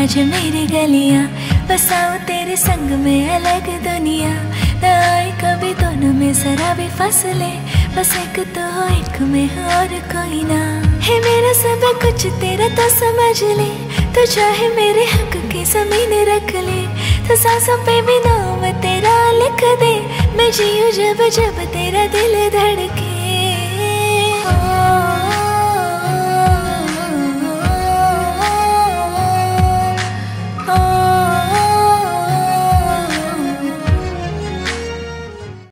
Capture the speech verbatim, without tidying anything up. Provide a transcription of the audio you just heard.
मुझे मेरी गलियां, बसाऊं तेरे संग में अलग दुनिया। न आए कभी दोनों में जरा भी फासले, बस एक तो हो एक में हो और कोई ना। है मेरा सब कुछ तेरा तो समझ ले, तो चाहे मेरे हक की जमीन रख ले। तो सांसों पे भी नाम तेरा लिख दे, मैं जीऊं जब जब तेरा दिल धड़के।